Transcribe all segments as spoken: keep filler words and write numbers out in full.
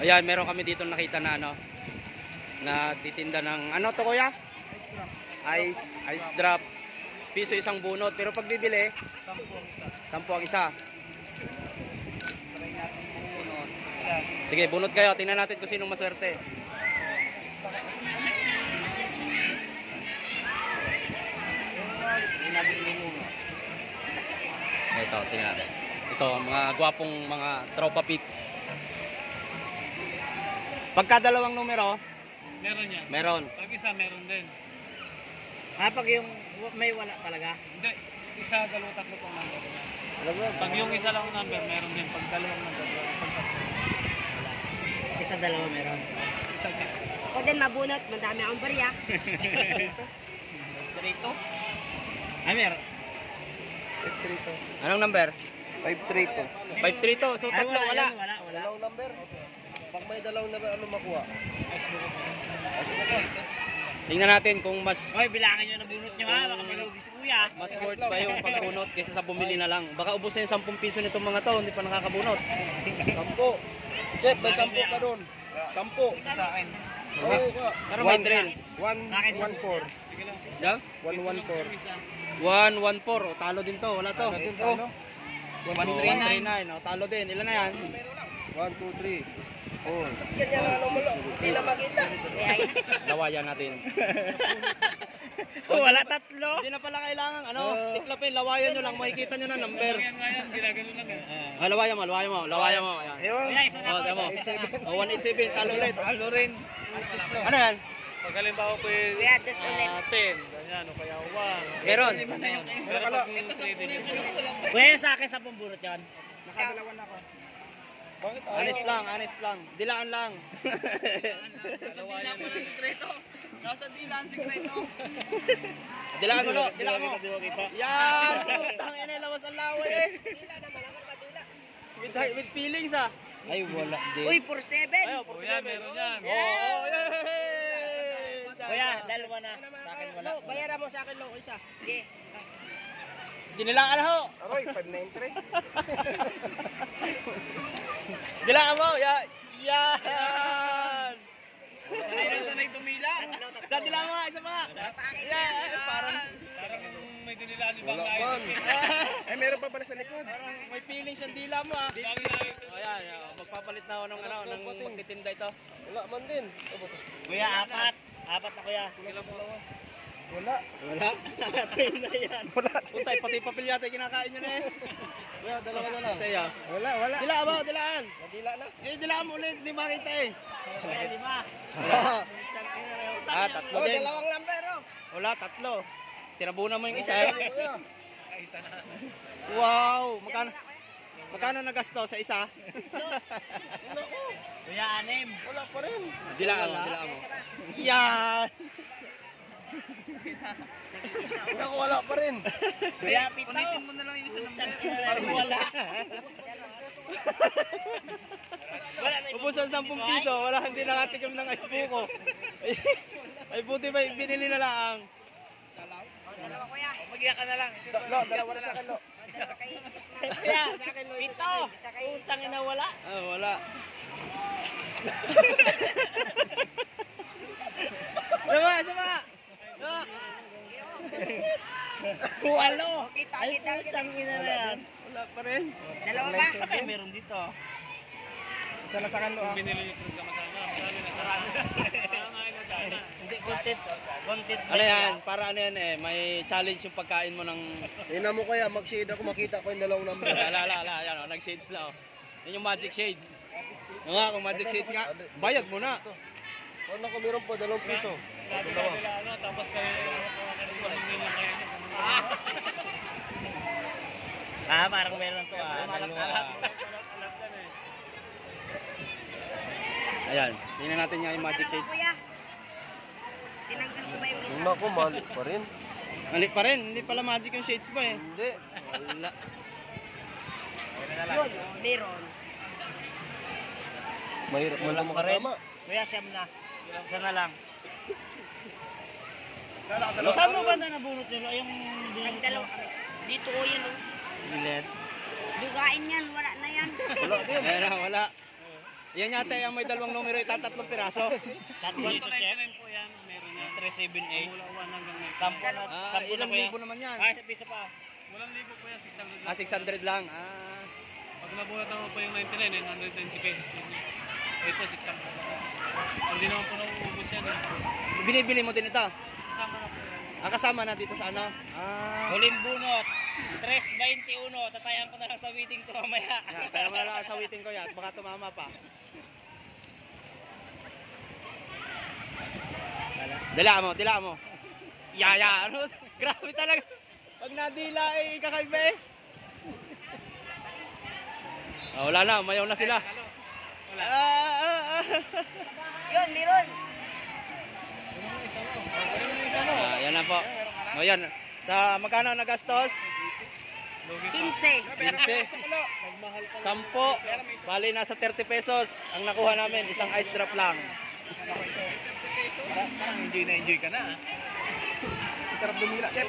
Ayan, meron kami dito nakita na ano, nagtitinda ng ano to kuya? Ice, ice drop. Piso isang bunot, pero pag bibili, sampu ang isa. Sige, bunot kayo. Tingnan natin kung sinong maswerte. Ito, tingnan natin. Ito, mga gwapong mga tropa pits. Pagka dalawang numero, meron yan. Meron. Pag isa, meron din. Ah, pag yung may wala talaga? Hindi. Isa, dalawa, tatlo pang number. Pag yung isa lang number, meron din. Pag dalawang number, meron. Pag tatlo. Isa dalawa meron. Isa check. O din mabunot, madami akong barya. Dito? Ay, meron. anong number? five three two. five three two. So tatlo, Ay, wala. yan, wala, wala. Dalawang number. Pag may dalawang number, ano makuha? Tingnan natin kung mas Hoy, bilangin nyo na bunot nyo ha. Baka may lugi si kuya. mas worth ba yung pagbunot kaysa sa bumili na lang. Baka ubusin yung sampung piso nitong mga to, hindi pa nakakabunot. Sampo. Jeff, may sampo ka doon. Sampo. Sa akin. Oo ka. Pero may drill. One, Sa akin, one four. Sige lang. Yeah? One one four. one one four. O, talo din to. Wala to. Ano? one three nine. O, talo din. Ilan na yan? One, two, three. Four. Lawayan natin. Wala tatlo. Hindi na pala kailangan. Ano? Tiklapin. Lawayan nyo lang. Makikita nyo na number. Yan nga yan. Ginagano lang yan. Ah, lawayan mo. Lawayan mo. Lawayan mo. Ayan. Kuya, isa na O, ako. tama. Isa na. O, one eight seven. Talo ulit. Talo rin. Ano yan? Pag halimbawa po yung Kuya, dos ulit. ah, ten. Ganyan. O kaya one. Meron. Pero pag yung three din. Kuya, yung sa akin sa pumbunot yan. Bakit? Honest lang. Honest lang. Dilaan lang. Dalawa yan. Nasa dilaan sikreto. Dilaan mo, lo. Dilaan mo. Di ba kita? Yan! Putang ina, lawas ang lawa eh. With, with feelings ah. Ay, wala din. Uy, four seven. Ayaw, O yan, meron yan. Oh, yay! Kuya, dalawa na. Sa akin wala. Lo, bayaran mo sa akin, Lo, isa. Sige. Dinilaan ho. Aroy, five nine three. Dilaan mo. Ya, yan. Ay, sanay tumila. Dadilaan mo, isa pa. Yan. Parang, Parang may dinilaan ibang Wala nais. man. Ay, meron pa pala sa likod. parang may feelings yung dila mo ah. O yan, yan. Magpapalit na ako ng, ano, ng magtitinda ito. Wala man din. Ano ba to? Kuya, apat. Apat na kuya. Wala. Wala. Atin na yan. Puntay, pati papel yata yung kinakain nyo na eh. Kuya, dalawa na lang. Saya. Wala, wala. Dilaan mo, dilaan. Nadila na. Eh, dilaan mo ulit. Hindi makita eh. Kuya, lima. Ah, tatlo Oh, din. dalawang number, oh. Wala, tatlo. Tinabunan mo yung isa. Kuya. Wow! Magkano, magkano nagasto sa isa? Kuya, anim. Wala pa rin. Dilaan mo, dilaan mo. Yan! Wala ko, wala pa rin. Kuya, pito. Unitin mo na lang yung isa number. Parang wala. Wala na. Ubus ang sampung piso, wala hindi nakatikim ng aspuko. Ay buti ba binili na lang. Dalawa, kuya. Magiyak ka na lang. Lo, dalawa na sa akin, lo. O, dalawa kay... Kuya, Sa akin, Lo, isa pito. sa akin. Isa kay... Utang ina wala. Ah, wala. Sama, sama. Sama. Walo. Kita, Ay, kita, kita. utang ina na yan. Wala pa rin. Dalawa ba? Sa kaya meron dito. Isa na sa akin, lo. Kung binili niyo kung sama-sama, marami na sarami na. Parang ay na sana. Hindi, content. Content. Ano yan? Para ano yan eh, may challenge yung pagkain mo ng... Tingnan mo kaya, mag-shade ako, makita ko yung dalawang number. Ala, ala, ala, yan o, nag-shades na o. Yan yung magic shades. Yung nga, kung magic shades nga, bayad mo na. Ano ko, meron po, dalawang piso. Sabi ka nila ano, tapos kayo pamingin lang kayo. Ah, parang meron to ah. Dalawa. Ayan, tingnan natin nga yung magic Dalawa, shades. kuya. Tinanggal ko ba yung isa? Tingnan ko, mali pa rin. Mali pa rin, hindi pala magic yung shades pa eh. Hindi. Wala. Yun, meron. Mahirap mo Wala lang pa rin. makatama. Kuya, siyam na. Isa na lang. Saan mo ba na nabunot nyo? Yung bunot Nagdalaw mo? kami. Dito o yan, oh. Bilet. Dugain yan, wala na yan. Wala din. Ayan na, wala. Yan yata yung may dalawang numero, itatatlong piraso. Tatlong Dito ito, Chef. po yan, meron yan. three seven eight. Mula one hanggang nine. Sampo na. Ah, Sampo na ilang po yan. libo naman yan? Ah, sa piso pa. Walang libo po yan, six hundred lang. Ah, six hundred lang. Ah, Pag nabuhat naman po yung ninety-nine, nine hundred twenty pesos din yun. Ito, six hundred lang. Hindi naman po nauubos yan. Eh. binibili mo din ito? Kasama na po yan. Ah, kasama na dito sa ano? Ah, Huling bunot. three twenty-one. Tatayan ko na lang sa waiting to mamaya. yan, kaya mo na lang sa waiting ko yan. Baka tumama pa. Dila mo, dila mo. Yaya, ano? Grabe talaga. Pag nadila eh, kakaiba eh. Ah, wala na, mayaw na sila. Ah, ah, ah. Yun, meron. Ah, yan na po. O yan. Sa magkano nagastos? quince. fifteen. Sampo. Bali nasa thirty pesos. Ang nakuha namin, isang ice drop lang. Parang enjoy na enjoy ka na. ah. Sarap dumira, Chef.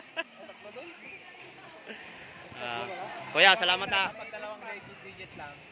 Ah, kuya, salamat ah. Pag dalawang digit lang.